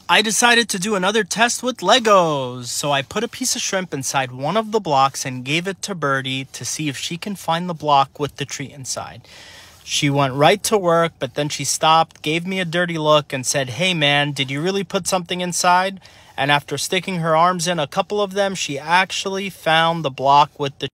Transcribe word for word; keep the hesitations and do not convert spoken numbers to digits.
I decided to do another test with Legos. So I put a piece of shrimp inside one of the blocks and gave it to Birdie to see if she can find the block with the treat inside. She went right to work, but then she stopped, gave me a dirty look and said, "Hey man, did you really put something inside?" And after sticking her arms in a couple of them, she actually found the block with the